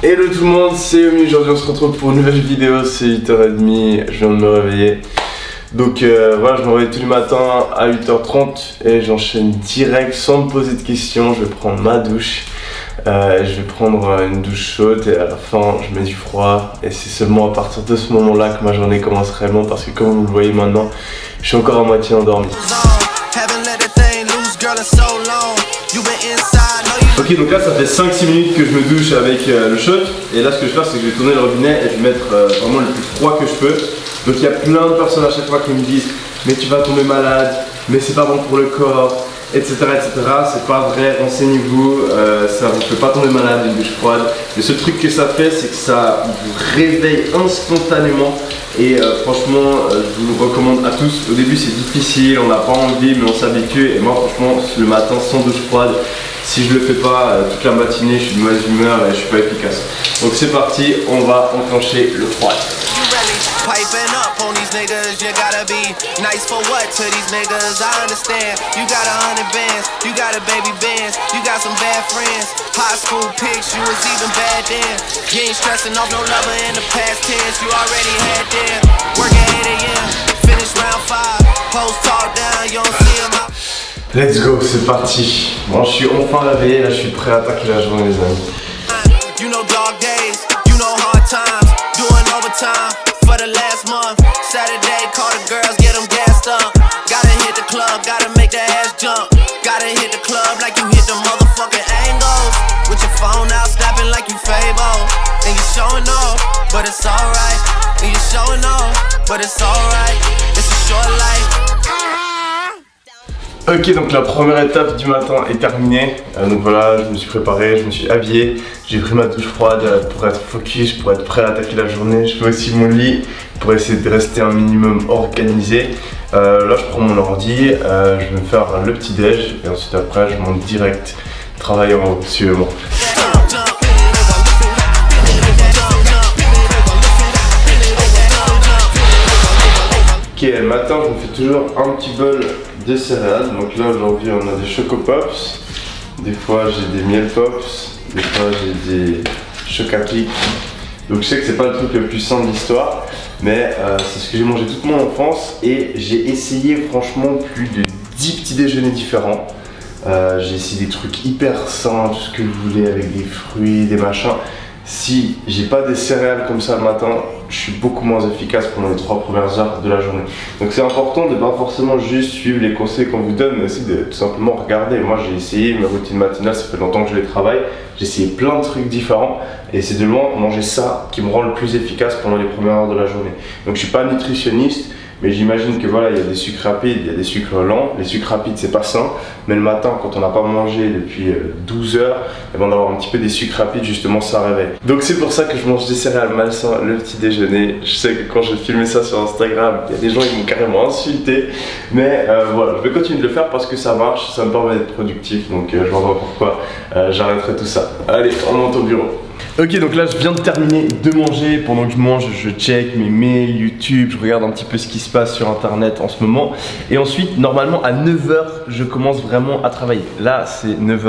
Hello tout le monde, c'est Yomi. Aujourd'hui on se retrouve pour une nouvelle vidéo, c'est 8h30, je viens de me réveiller. Donc voilà, je me réveille tous les matins à 8h30 et j'enchaîne direct sans me poser de questions. Je vais prendre ma douche, je vais prendre une douche chaude et à la fin je mets du froid. Et c'est seulement à partir de ce moment là que ma journée commence réellement, parce que comme vous le voyez maintenant, je suis encore à moitié endormi. Ok, donc là ça fait 5-6 minutes que je me douche avec le chaud. Et là ce que je vais faire, c'est que je vais tourner le robinet et je vais mettre vraiment le plus froid que je peux. Donc il y a plein de personnes à chaque fois qui me disent mais tu vas tomber malade, mais c'est pas bon pour le corps, etc. C'est pas vrai, renseignez-vous, ça vous fait pas tomber malade une douche froide. Le seul truc que ça fait, c'est que ça vous réveille instantanément. Et franchement, je vous le recommande à tous. Au début c'est difficile, on n'a pas envie, mais on s'habitue. Et moi franchement, le matin sans douche froide, si je le fais pas toute la matinée, je suis de mauvaise humeur et je suis pas efficace. Donc c'est parti, on va enclencher le froid. Piping up on these niggas, you gotta be nice for what to these niggas, I understand. You got 100 bands, you got a baby bands, you got some bad friends. High school pics, you was even bad then. You ain't stressing off no lover in the past tense, you already had them. Work at 8 AM, finish round 5, post talk down, you don't see them out. Let's go, c'est parti. Bon, je suis enfin réveillé, là je suis prêt à attaquer la journée les amis. You know dog days, you know hard times, doing overtime. For the last month, Saturday, call the girls, get them gassed up. Gotta hit the club, gotta make the ass jump. Gotta hit the club like you hit the motherfucking angles. With your phone out, snapping like you Fable. And you showing off, but it's alright. And you showing off, but it's alright. It's a short life. Ok, donc la première étape du matin est terminée. Donc voilà, je me suis préparé, je me suis habillé. J'ai pris ma douche froide pour être focus, pour être prêt à attaquer la journée. Je fais aussi mon lit pour essayer de rester un minimum organisé. Là, je prends mon ordi, je vais me faire le petit déj. Et ensuite après, je monte direct travailler en haut. Suivez-moi. Ok, le matin, je me fais toujours un petit bol de céréales. Donc là, aujourd'hui, on a des Choco Pops. Des fois, j'ai des Miel Pops. Des fois, j'ai des Chocapic. Donc je sais que c'est pas le truc le plus sain de l'histoire, mais c'est ce que j'ai mangé toute mon enfance. Et j'ai essayé franchement plus de 10 petits déjeuners différents. J'ai essayé des trucs hyper sains, tout ce que vous voulez, avec des fruits, des machins. Si j'ai pas des céréales comme ça le matin, je suis beaucoup moins efficace pendant les 3 premières heures de la journée. Donc c'est important de pas forcément juste suivre les conseils qu'on vous donne, mais aussi de tout simplement regarder. Moi j'ai essayé mes routines matinales, ça fait longtemps que je les travaille. J'ai essayé plein de trucs différents et c'est de loin manger ça qui me rend le plus efficace pendant les premières heures de la journée. Donc je suis pas nutritionniste, mais j'imagine que voilà, il y a des sucres rapides, il y a des sucres lents. Les sucres rapides c'est pas sain, mais le matin quand on n'a pas mangé depuis 12 heures, et ben d'avoir un petit peu des sucres rapides, justement ça réveille. Donc c'est pour ça que je mange des céréales malsains le petit déjeuner. Je sais que quand j'ai filmé ça sur Instagram, il y a des gens qui m'ont carrément insulté, mais voilà, je vais continuer de le faire parce que ça marche, ça me permet d'être productif, donc je vois pas pourquoi j'arrêterai tout ça. Allez, on monte au bureau. Ok, donc là je viens de terminer de manger. Pendant que je mange, je check mes mails, YouTube, je regarde un petit peu ce qui se passe sur internet en ce moment. Et ensuite, normalement à 9h, je commence vraiment à travailler. Là c'est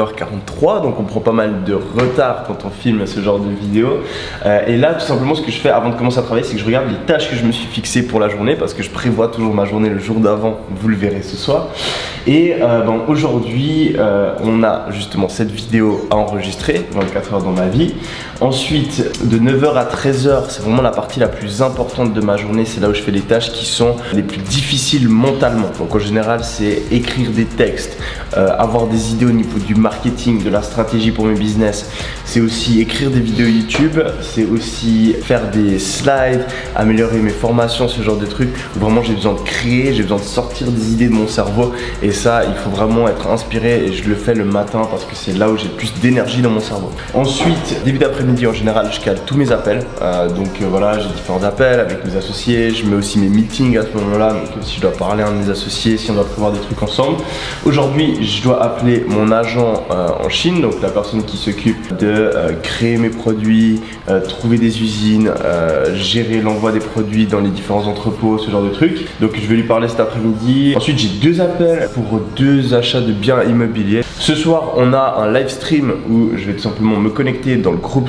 9h43, donc on prend pas mal de retard quand on filme ce genre de vidéo. Et là tout simplement ce que je fais avant de commencer à travailler, c'est que je regarde les tâches que je me suis fixées pour la journée, parce que je prévois toujours ma journée le jour d'avant, vous le verrez ce soir. Et bon, aujourd'hui on a justement cette vidéo à enregistrer, 24 heures dans ma vie. Ensuite, de 9h à 13h, c'est vraiment la partie la plus importante de ma journée. C'est là où je fais les tâches qui sont les plus difficiles mentalement. Donc en général, c'est écrire des textes, avoir des idées au niveau du marketing, de la stratégie pour mes business. C'est aussi écrire des vidéos YouTube, c'est aussi faire des slides, améliorer mes formations, ce genre de trucs. Vraiment, j'ai besoin de créer, j'ai besoin de sortir des idées de mon cerveau. Et ça, il faut vraiment être inspiré et je le fais le matin parce que c'est là où j'ai le plus d'énergie dans mon cerveau. Ensuite, début d'après-midi en général, je cale tous mes appels. Voilà, j'ai différents appels avec mes associés. Je mets aussi mes meetings à ce moment-là. Donc si je dois parler à un de mes associés, si on doit prévoir des trucs ensemble. Aujourd'hui, je dois appeler mon agent en Chine, donc la personne qui s'occupe de créer mes produits, trouver des usines, gérer l'envoi des produits dans les différents entrepôts, ce genre de trucs. Donc je vais lui parler cet après-midi. Ensuite, j'ai 2 appels pour 2 achats de biens immobiliers. Ce soir, on a un live stream où je vais tout simplement me connecter dans le groupe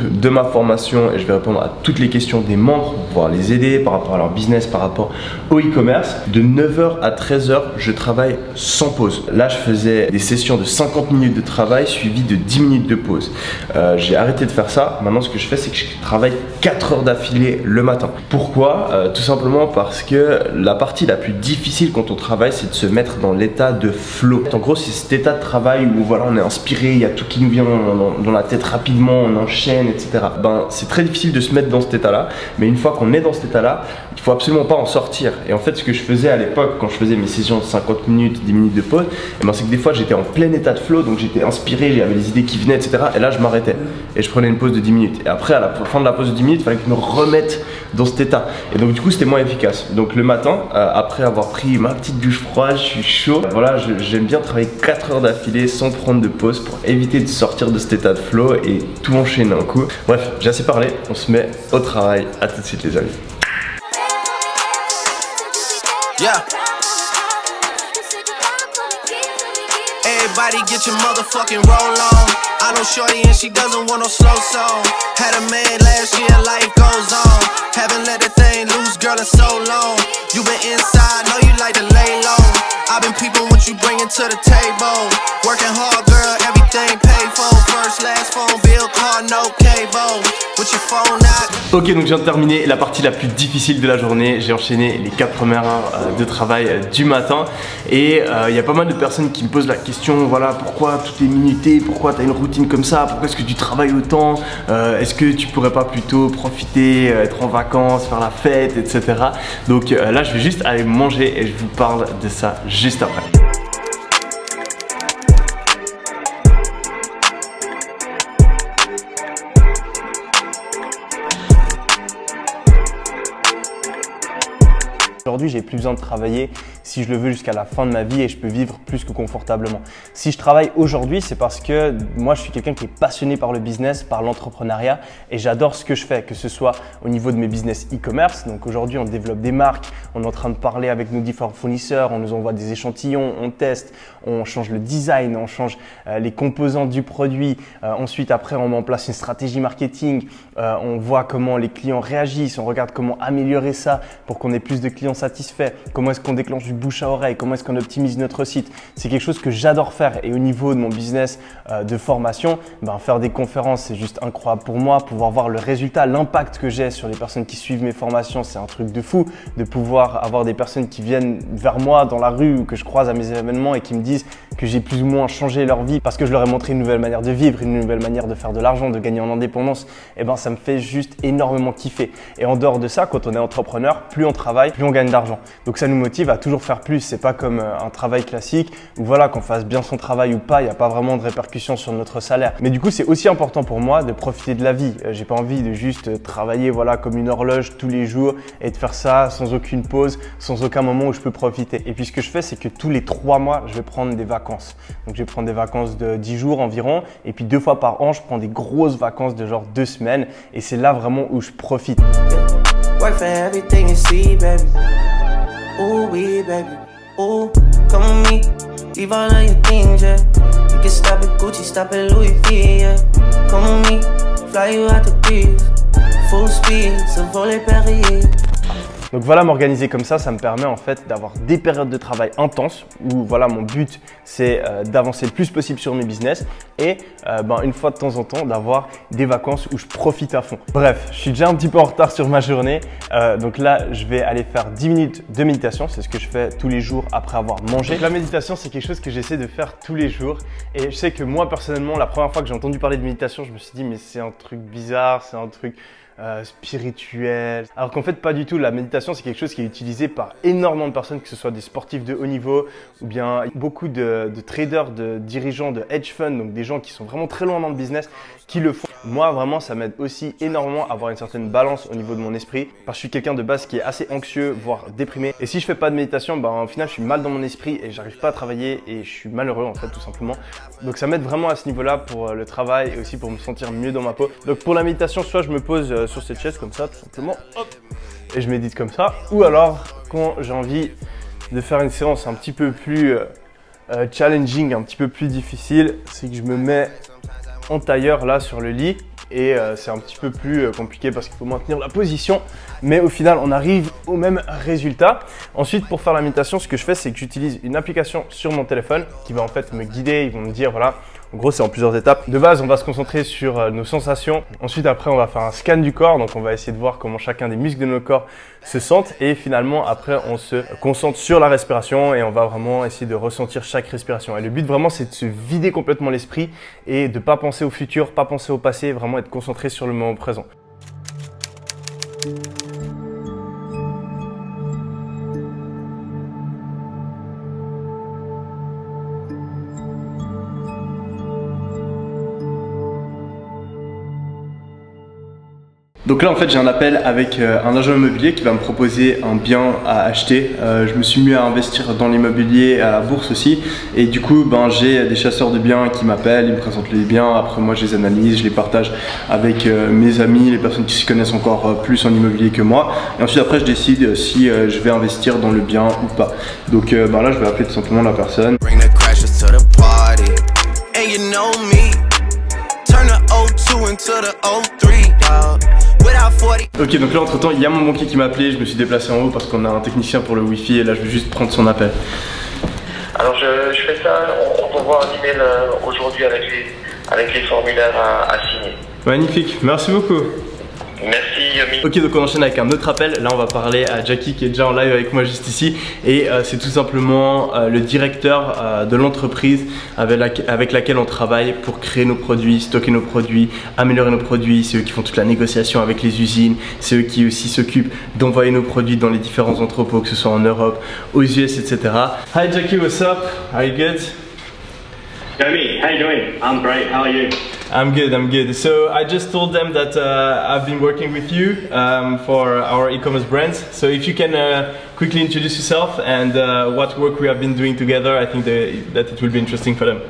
de ma formation et je vais répondre à toutes les questions des membres pour pouvoir les aider par rapport à leur business, par rapport au e-commerce. De 9h à 13h, je travaille sans pause. Là, je faisais des sessions de 50 minutes de travail suivies de 10 minutes de pause. J'ai arrêté de faire ça. Maintenant, ce que je fais, c'est que je travaille 4 heures d'affilée le matin. Pourquoi? Tout simplement parce que la partie la plus difficile quand on travaille, c'est de se mettre dans l'état de flow. En gros, c'est cet état de travail où voilà, on est inspiré, il y a tout qui nous vient dans la tête rapidement, on enchaîne, etc. C'est très difficile de se mettre dans cet état-là, mais une fois qu'on est dans cet état-là, il faut absolument pas en sortir. Et en fait, ce que je faisais à l'époque, quand je faisais mes sessions de 50 minutes, 10 minutes de pause, c'est que des fois, j'étais en plein état de flow, donc j'étais inspiré, j'avais les idées qui venaient, etc. Et là, je m'arrêtais et je prenais une pause de 10 minutes. Et après, à la fin de la pause de 10 minutes, il fallait que je me remette dans cet état. Et donc, du coup, c'était moins efficace. Donc, le matin, après avoir pris ma petite douche froide, je suis chaud. Voilà, j'aime bien travailler 4 heures d'affilée sans prendre de pause pour éviter de sortir de cet état de flow et tout enchaîner un coup. Bref, j'ai assez parlé, on se met au travail. À tout de suite, les amis. Yeah. Everybody get your motherfucking roll on. I know shorty and she doesn't want no slow song. Had a man last year, life goes on. Haven't let the thing loose, girl, in so long. You been inside, know you like to lay low. I've been peeping what you bringing to the table. Working hard, girl, everything paid for. First, last phone bill, car, no cable. With your phone out. Ok, donc je viens de terminer la partie la plus difficile de la journée. J'ai enchaîné les 4 premières heures de travail du matin. Et il y a pas mal de personnes qui me posent la question, voilà, pourquoi tout est minuté, pourquoi tu as une routine comme ça, pourquoi est-ce que tu travailles autant, est-ce que tu pourrais pas plutôt profiter, être en vacances, faire la fête, etc. Donc là, je vais juste aller manger et je vous parle de ça juste après. Aujourd'hui, j'ai plus besoin de travailler si je le veux jusqu'à la fin de ma vie et je peux vivre plus que confortablement. Si je travaille aujourd'hui, c'est parce que moi, je suis quelqu'un qui est passionné par le business, par l'entrepreneuriat et j'adore ce que je fais, que ce soit au niveau de mes business e-commerce. Donc aujourd'hui, on développe des marques, on est en train de parler avec nos différents fournisseurs, on nous envoie des échantillons, on teste, on change le design, on change les composants du produit. Ensuite, après, on met en place une stratégie marketing, on voit comment les clients réagissent, on regarde comment améliorer ça pour qu'on ait plus de clients satisfaits, comment est-ce qu'on déclenche du bouche à oreille, comment est-ce qu'on optimise notre site. C'est quelque chose que j'adore faire et au niveau de mon business de formation, faire des conférences, c'est juste incroyable pour moi. Pouvoir voir le résultat, l'impact que j'ai sur les personnes qui suivent mes formations, c'est un truc de fou. De pouvoir avoir des personnes qui viennent vers moi dans la rue ou que je croise à mes événements et qui me disent que j'ai plus ou moins changé leur vie parce que je leur ai montré une nouvelle manière de vivre, une nouvelle manière de faire de l'argent, de gagner en indépendance, ça me fait juste énormément kiffer. Et en dehors de ça, quand on est entrepreneur, plus on travaille, plus on gagne d'argent. Donc ça nous motive à toujours faire plus. C'est pas comme un travail classique où voilà, qu'on fasse bien son travail ou pas, il n'y a pas vraiment de répercussions sur notre salaire. Mais du coup, c'est aussi important pour moi de profiter de la vie. J'ai pas envie de juste travailler voilà comme une horloge tous les jours et de faire ça sans aucune pause, sans aucun moment où je peux profiter. Et puis ce que je fais, c'est que tous les 3 mois, je vais prendre des vacances. Donc je vais prendre des vacances de 10 jours environ et puis 2 fois par an, je prends des grosses vacances de genre 2 semaines et c'est là vraiment où je profite. Work for everything you see, baby. Ooh, we, baby. Ooh, come with me. Leave all of your things, yeah. You can stop at Gucci, stop at Louis V, yeah. Come with me. Fly you out the breeze. Full speed, ça vole les Perrier. Donc voilà, m'organiser comme ça me permet en fait d'avoir des périodes de travail intenses où voilà, mon but c'est d'avancer le plus possible sur mes business et une fois de temps en temps d'avoir des vacances où je profite à fond. Bref, je suis déjà un petit peu en retard sur ma journée, donc là je vais aller faire 10 minutes de méditation, c'est ce que je fais tous les jours après avoir mangé. Donc, la méditation c'est quelque chose que j'essaie de faire tous les jours et je sais que moi personnellement la première fois que j'ai entendu parler de méditation, je me suis dit mais c'est un truc bizarre, c'est un truc spirituel. Alors qu'en fait pas du tout, la méditation c'est quelque chose qui est utilisé par énormément de personnes, que ce soit des sportifs de haut niveau ou bien beaucoup de traders, de dirigeants de hedge funds, donc des gens qui sont vraiment très loin dans le business qui le font. Moi vraiment ça m'aide aussi énormément à avoir une certaine balance au niveau de mon esprit parce que je suis quelqu'un de base qui est assez anxieux voire déprimé et si je fais pas de méditation au final je suis mal dans mon esprit et j'arrive pas à travailler et je suis malheureux en fait tout simplement. Donc ça m'aide vraiment à ce niveau là pour le travail et aussi pour me sentir mieux dans ma peau. Donc pour la méditation, soit je me pose sur cette chaise comme ça tout simplement, hop, et je médite comme ça, ou alors quand j'ai envie de faire une séance un petit peu plus challenging, un petit peu plus difficile, c'est que je me mets en tailleur là sur le lit et c'est un petit peu plus compliqué parce qu'il faut maintenir la position, mais au final on arrive au même résultat. Ensuite, pour faire l'imitation, ce que je fais, c'est que j'utilise une application sur mon téléphone qui va en fait me guider. Ils vont me dire voilà, en gros c'est en plusieurs étapes. De base, on va se concentrer sur nos sensations. Ensuite, après, on va faire un scan du corps, donc on va essayer de voir comment chacun des muscles de nos corps se sentent, et finalement après on se concentre sur la respiration et on va vraiment essayer de ressentir chaque respiration. Et le but vraiment, c'est de se vider complètement l'esprit et de pas penser au futur, pas penser au passé, vraiment être concentré sur le moment présent. Donc là en fait j'ai un appel avec un agent immobilier qui va me proposer un bien à acheter. Je me suis mis à investir dans l'immobilier, à la bourse aussi, et du coup j'ai des chasseurs de biens qui m'appellent, ils me présentent les biens, après moi je les analyse, je les partage avec mes amis, les personnes qui s'y connaissent encore plus en immobilier que moi, et ensuite après je décide si je vais investir dans le bien ou pas. Donc là je vais appeler tout simplement la personne. Ok, donc là entre temps il y a mon banquier qui m'a appelé, je me suis déplacé en haut parce qu'on a un technicien pour le wifi et là je vais juste prendre son appel. Alors je fais ça, on t'envoie un email aujourd'hui avec les formulaires à signer. Magnifique, merci beaucoup. Merci Yomi. Ok, donc on enchaîne avec un autre appel. Là on va parler à Jackie qui est déjà en live avec moi juste ici, et c'est tout simplement le directeur de l'entreprise avec laquelle on travaille pour créer nos produits, stocker nos produits, améliorer nos produits. C'est eux qui font toute la négociation avec les usines, c'est eux qui aussi s'occupent d'envoyer nos produits dans les différents entrepôts, que ce soit en Europe, aux US, etc. Hi Jackie, what's up? Are you good? Yomi, how you doing? I'm great, how are you? I'm good, I'm good. So I just told them that I've been working with you for our e-commerce brands. So if you can quickly introduce yourself and what work we have been doing together, I think that it will be interesting for them.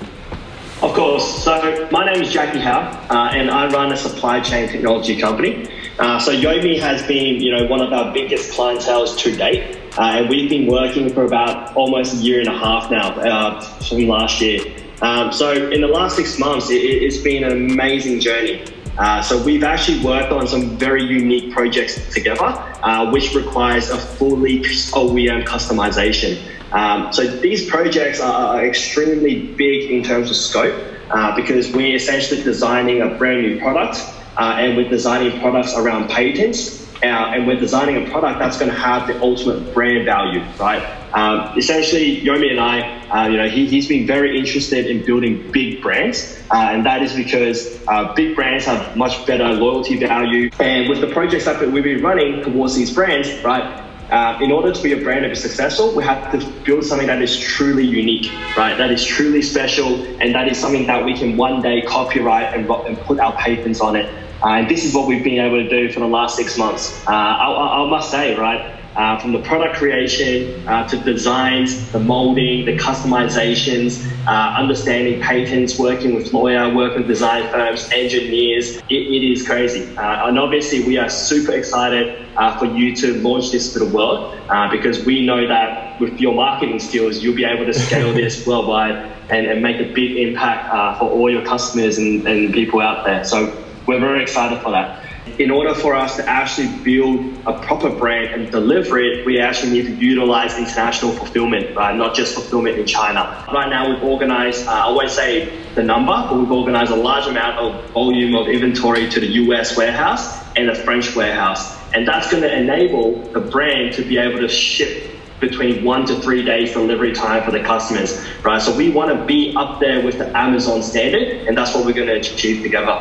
Of course. So my name is Jackie Howe and I run a supply chain technology company. So Yomi has been, one of our biggest clienteles to date. And we've been working for about almost a year and a half now from last year. So in the last 6 months, it's been an amazing journey. So we've actually worked on some very unique projects together, which requires a fully OEM customization. So these projects are extremely big in terms of scope because we're essentially designing a brand new product and we're designing products around patents. And we're designing a product that's going to have the ultimate brand value, right? Essentially, Yomi and I, he's been very interested in building big brands, and that is because big brands have much better loyalty value. And with the projects that we've been running towards these brands, right? In order to be a brand to be successful, we have to build something that is truly unique, right? That is truly special, and that is something that we can one day copyright and put our patents on it. And this is what we've been able to do for the last 6 months. I must say, right, from the product creation to designs, the molding, the customizations, understanding patents, working with lawyers, working with design firms, engineers, it is crazy. And obviously we are super excited for you to launch this to the world because we know that with your marketing skills, you'll be able to scale this worldwide and make a big impact for all your customers and people out there. So we're very excited for that. In order for us to actually build a proper brand and deliver it, we actually need to utilize international fulfillment, right? Not just fulfillment in China. Right now we've organized, I won't say the number, but we've organized a large amount of volume of inventory to the US warehouse and the French warehouse. And that's going to enable the brand to be able to ship between 1 to 3 days delivery time for the customers, right? So we want to be up there with the Amazon standard, and that's what we're going to achieve together.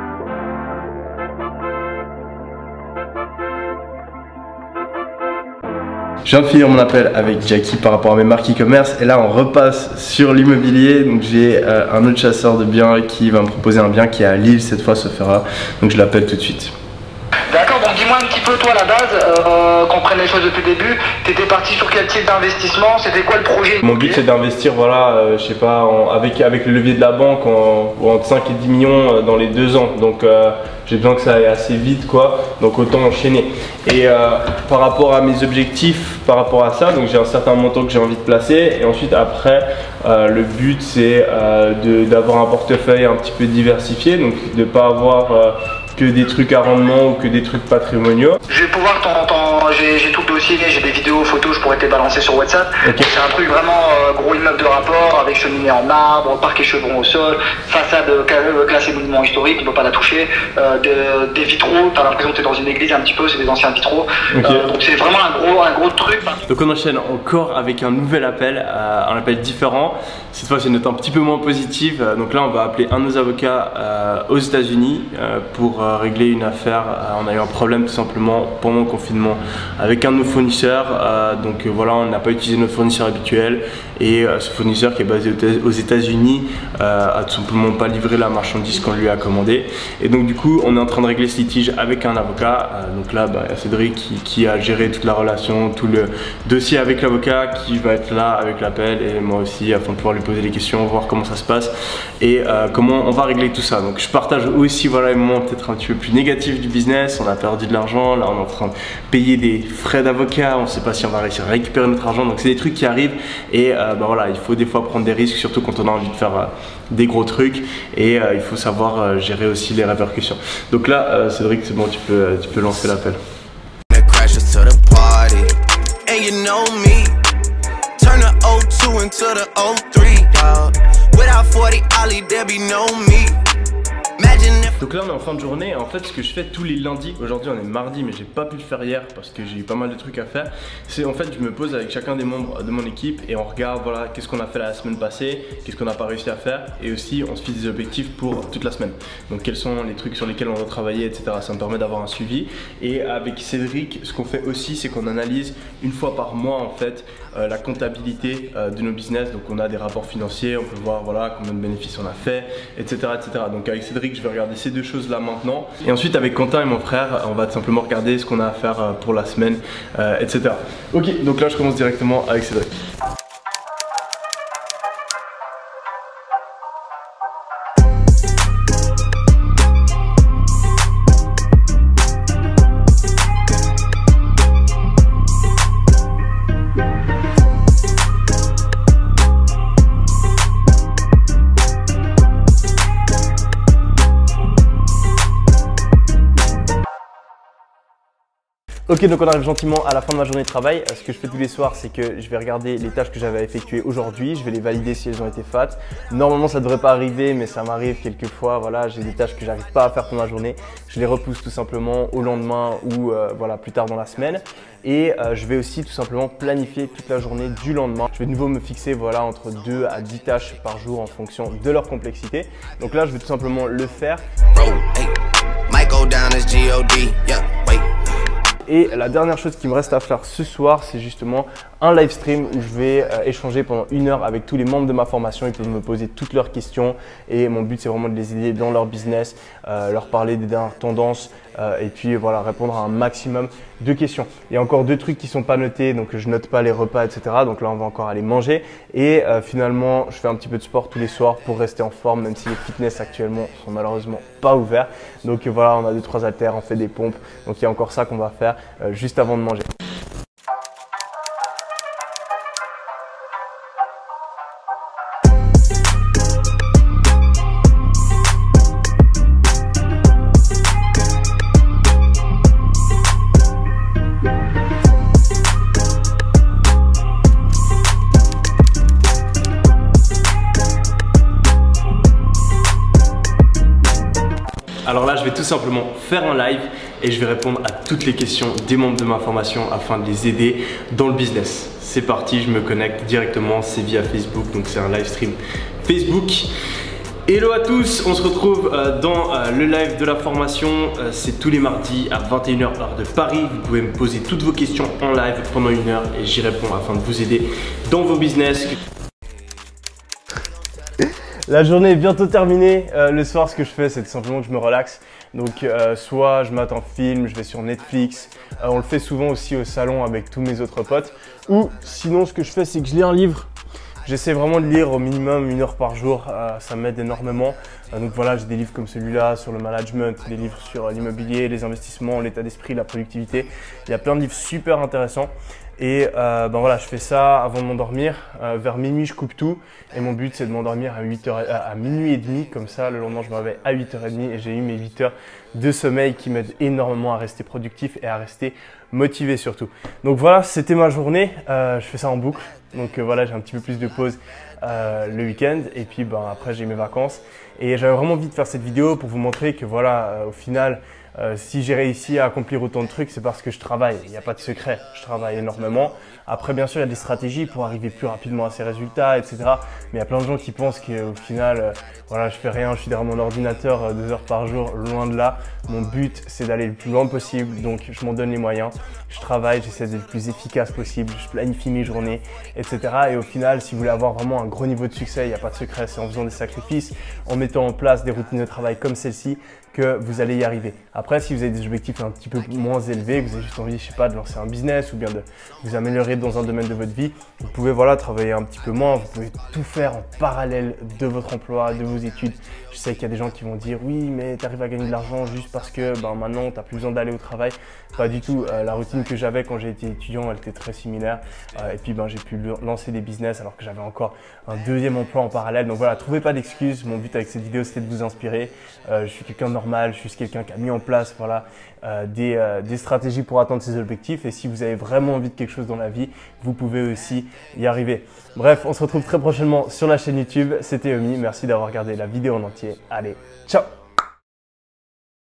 Je viens de finir mon appel avec Jackie par rapport à mes marques e-commerce et là on repasse sur l'immobilier. Donc j'ai un autre chasseur de biens qui va me proposer un bien qui est à Lille cette fois, se fera. Donc je l'appelle tout de suite. D'accord, donc dis-moi un petit peu toi à la base, comprenne les choses depuis le début. Tu étais parti sur quel type d'investissement? C'était quoi le projet? Mon but c'est d'investir, voilà, je sais pas, avec le levier de la banque entre 5 et 10 millions dans les 2 ans. Donc j'ai besoin que ça aille assez vite, quoi. Donc autant enchaîner. Et par rapport à mes objectifs, par rapport à ça, donc j'ai un certain montant que j'ai envie de placer. Et ensuite après, le but c'est d'avoir un portefeuille un petit peu diversifié, donc de ne pas avoir que des trucs à rendement ou que des trucs patrimoniaux. Je vais pouvoir j'ai tout le dossier, j'ai des vidéos, photos, je pourrais te les balancer sur WhatsApp. Okay. C'est un truc vraiment gros immeuble de rapport avec cheminée en marbre, parquet chevron au sol, façade classée monument historique, on ne peut pas la toucher, des vitraux, tu as l'impression que tu es dans une église un petit peu, c'est des anciens vitraux. Okay. Donc c'est vraiment un gros truc. Donc on enchaîne encore avec un nouvel appel, un appel différent. Cette fois c'est une note un petit peu moins positive. Donc là on va appeler un de nos avocats aux États-Unis pour régler une affaire. On a eu un problème tout simplement pendant le confinement avec un de nos fournisseurs. Donc voilà, on n'a pas utilisé notre fournisseur habituel et ce fournisseur qui est basé aux États-Unis a tout simplement pas livré la marchandise qu'on lui a commandée. Et donc du coup on est en train de régler ce litige avec un avocat. Donc là il y a Cédric qui a géré toute la relation, tout le dossier avec l'avocat qui va être là avec l'appel et moi aussi afin de pouvoir lui poser des questions, voir comment ça se passe et comment on va régler tout ça. Donc je partage aussi voilà les moments peut-être un petit peu plus négatifs du business. On a perdu de l'argent, là on est en train de payer des frais d'avocat, on ne sait pas si on va réussir à récupérer notre argent. Donc c'est des trucs qui arrivent et voilà, il faut des fois prendre des risques, surtout quand on a envie de faire des gros trucs et il faut savoir gérer aussi les répercussions. Donc là Cédric, c'est bon, tu peux lancer l'appel. Donc là on est en fin de journée et en fait ce que je fais tous les lundis, aujourd'hui on est mardi mais j'ai pas pu le faire hier parce que j'ai eu pas mal de trucs à faire, c'est en fait je me pose avec chacun des membres de mon équipe et on regarde voilà qu'est-ce qu'on a fait la semaine passée, qu'est-ce qu'on n'a pas réussi à faire et aussi on se fixe des objectifs pour toute la semaine. Donc quels sont les trucs sur lesquels on doit travailler, etc. Ça me permet d'avoir un suivi. Et avec Cédric ce qu'on fait aussi c'est qu'on analyse une fois par mois en fait la comptabilité de nos business. Donc on a des rapports financiers, on peut voir voilà combien de bénéfices on a fait, etc. Donc avec Cédric je vais regarder ces deux choses là maintenant et ensuite avec Quentin et mon frère on va tout simplement regarder ce qu'on a à faire pour la semaine, etc. Ok, donc là je commence directement avec Cédric. Ok, donc on arrive gentiment à la fin de ma journée de travail. Ce que je fais tous les soirs, c'est que je vais regarder les tâches que j'avais effectuées aujourd'hui. Je vais les valider si elles ont été faites. Normalement, ça ne devrait pas arriver, mais ça m'arrive quelquefois. Voilà, j'ai des tâches que j'arrive pas à faire pendant la journée. Je les repousse tout simplement au lendemain ou voilà, plus tard dans la semaine. Et je vais aussi tout simplement planifier toute la journée du lendemain. Je vais de nouveau me fixer voilà, entre 2 à 10 tâches par jour en fonction de leur complexité. Donc là, je vais tout simplement le faire. Et la dernière chose qui me reste à faire ce soir, c'est justement un live stream où je vais échanger pendant 1 heure avec tous les membres de ma formation. Ils peuvent me poser toutes leurs questions et mon but c'est vraiment de les aider dans leur business, leur parler des dernières tendances et puis voilà, répondre à un maximum de questions. Il y a encore 2 trucs qui ne sont pas notés, donc je note pas les repas, etc. Donc là on va encore aller manger et finalement je fais un petit peu de sport tous les soirs pour rester en forme, même si les fitness actuellement sont malheureusement pas ouverts. Donc voilà, on a 2-3 haltères, on fait des pompes, donc il y a encore ça qu'on va faire juste avant de manger. Alors là, je vais tout simplement faire un live et je vais répondre à toutes les questions des membres de ma formation afin de les aider dans le business. C'est parti, je me connecte directement, c'est via Facebook, donc c'est un live stream Facebook. Hello à tous, on se retrouve dans le live de la formation, c'est tous les mardis à 21 h heure de Paris. Vous pouvez me poser toutes vos questions en live pendant 1 heure et j'y réponds afin de vous aider dans vos business. La journée est bientôt terminée. Le soir, ce que je fais, c'est tout simplement que je me relaxe. Donc soit je mate un film, je vais sur Netflix. On le fait souvent aussi au salon avec tous mes autres potes. Ou sinon ce que je fais, c'est que je lis un livre. J'essaie vraiment de lire au minimum 1 heure par jour, ça m'aide énormément. Donc voilà, j'ai des livres comme celui-là sur le management, des livres sur l'immobilier, les investissements, l'état d'esprit, la productivité. Il y a plein de livres super intéressants. Et ben voilà, je fais ça avant de m'endormir. Vers minuit, je coupe tout. Et mon but, c'est de m'endormir à minuit et demi. Comme ça, le lendemain, je me réveille à 8h30 et j'ai eu mes 8 heures de sommeil qui m'aident énormément à rester productif et à rester motivé surtout. Donc voilà, c'était ma journée. Je fais ça en boucle. Donc voilà, j'ai un petit peu plus de pause le week-end. Et puis ben, après, j'ai mes vacances. Et j'avais vraiment envie de faire cette vidéo pour vous montrer que voilà, au final, si j'ai réussi à accomplir autant de trucs, c'est parce que je travaille. Il n'y a pas de secret, je travaille énormément. Après, bien sûr, il y a des stratégies pour arriver plus rapidement à ces résultats, etc. Mais il y a plein de gens qui pensent qu'au final, voilà, je fais rien, je suis derrière mon ordinateur 2 heures par jour, loin de là. Mon but, c'est d'aller le plus loin possible, donc je m'en donne les moyens. Je travaille, j'essaie d'être le plus efficace possible, je planifie mes journées, etc. Et au final, si vous voulez avoir vraiment un gros niveau de succès, il n'y a pas de secret, c'est en faisant des sacrifices, en mettant en place des routines de travail comme celle-ci, que vous allez y arriver. Après, si vous avez des objectifs un petit peu moins élevés, que vous avez juste envie, je sais pas, de lancer un business ou bien de vous améliorer dans un domaine de votre vie, vous pouvez voilà, travailler un petit peu moins, vous pouvez tout faire en parallèle de votre emploi, de vos études. Je sais qu'il y a des gens qui vont dire oui, mais tu arrives à gagner de l'argent juste parce que ben, maintenant, tu n'as plus besoin d'aller au travail. Pas du tout. La routine que j'avais quand j'ai été étudiant, elle était très similaire. Et puis, ben, j'ai pu lancer des business alors que j'avais encore un deuxième emploi en parallèle. Donc voilà, trouvez pas d'excuses. Mon but avec cette vidéo, c'était de vous inspirer. Je suis quelqu'un de normal, je suis quelqu'un qui a mis en place voilà, des stratégies pour atteindre ses objectifs. Et si vous avez vraiment envie de quelque chose dans la vie, vous pouvez aussi y arriver. Bref, on se retrouve très prochainement sur la chaîne YouTube. C'était Yomi. Merci d'avoir regardé la vidéo en entier. Allez, ciao!